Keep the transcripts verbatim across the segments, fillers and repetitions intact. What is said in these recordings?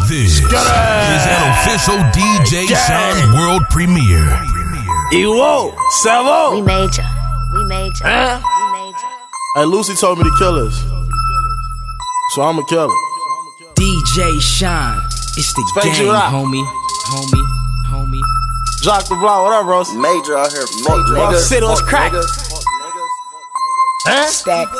This is an official D J Sean world premiere. Ewo, Savo. We made ya. We made ya. Huh? We made ya. Hey, Lucy told me to kill us, so I'ma kill her. D J Sean, it's the Fake gang, you out. homie, homie, homie. Jock the block, what up, bro? Major out here, fuck Rock niggas. City was fuck crack. niggas, fuck niggas. Huh? Stack.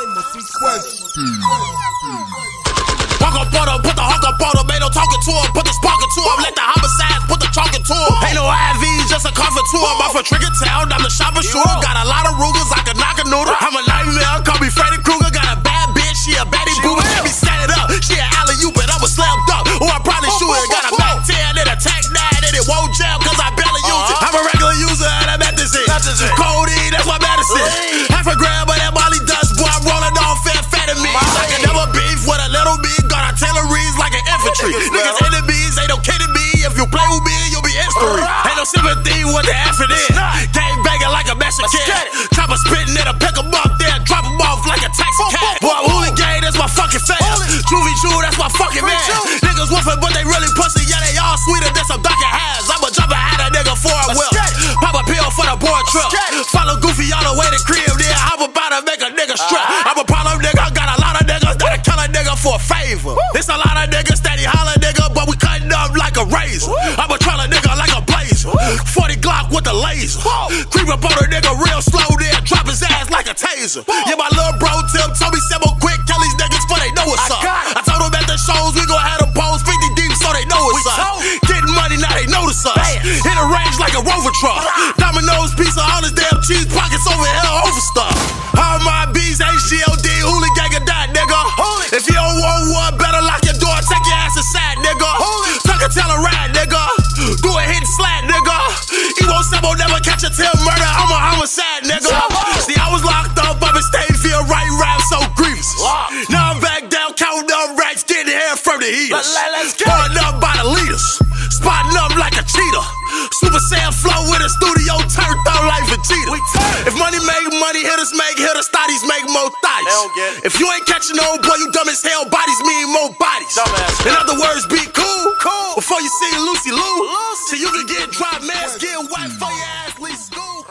Walk up on her, put the hawk up on her, ain't no talking to her, put the spark to her, let the homicides put the chalk into her. Ain't no I Vs, just a coffin to her. I'm from Trigger Town, I'm the shopper shooter. Got a lot of Rugers, I can knock a noodle. I'm a nightmare, call me Freddy Krueger. Got a bad bitch, she a baddie boomer. Let me set it up, she an alley-oop, but I'm a slam dunk. Or I probably shoot it. Got a Mac ten and a Tac nine, and it won't jam, cause I barely use it. I'm a regular user, and I'm at this it. Codeine, that's my medicine. Half a gram, but that Molly dust, boy, I'm rolling on fair amphetamines. I can never beef with a little bit, got artilleries like an infantry. Niggas enemies, ain't no kidding me. If you play with me, you'll be history. Ain't no sympathy with the effort in. Game banging like a Mexican. Chopper spitting it, I pick 'em up there, drop 'em off like a taxi cab. Boy, hooligan, that's my fucking fam. Juvie Jew, that's my fucking man. Niggas woofing, but they really pussy. Yeah, they all sweeter than some Dunkin' Has. I'ma jump at a nigga for a whip. Pop a pill for the board trip. Follow Goofy all the way to crib. Then hop about to make a nigga strap. I'm a problem nigga, I got a lot of niggas that'll kill a nigga for a favor. It's a lot of niggas steady holler nigga, but we cutting up like a razor. I'm a trying a nigga like a blazer. forty Glock with a laser. Creep up on a nigga real slow, then drop his ass like a taser. Yeah, my little bro Tim told me simple quick, kill these niggas for they know what's up. I told them at the shows we gon' have them pose fifty deep so they know what's up. Getting money now they notice us. Hit a range like a Rover truck. Domino's piece of all his damn cheese pockets over here over stuff. All my B's H G L D hooligan or die, nigga. If you don't want one, better lock your door, take your ass aside, nigga. Tuck a tell a ride, nigga. Do a hit and slide, nigga. Ewo Sabo never catch a tail murder. I'm a homicide, nigga. See, I was locked up up in Stateville, right rap so grievous. Now I'm back down, counting up racks, getting hair from the heaters. Pouring up by the leaders, spotting up like a cheetah. Super Saiyan flow with a studio turned out like Vegeta. If money make money, hitters make hitters, thotties make more thotties. If you ain't catching no boy, you dumb as hell. Bodies mean more bodies. In other words, be cool, cool. Before you see Lucy Lou, so you can get dry mask, get white for your ass, leave school.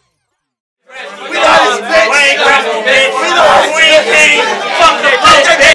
We know this bitch. We ain't rapping, bitch. We know we ain't king. Fuck that bitch.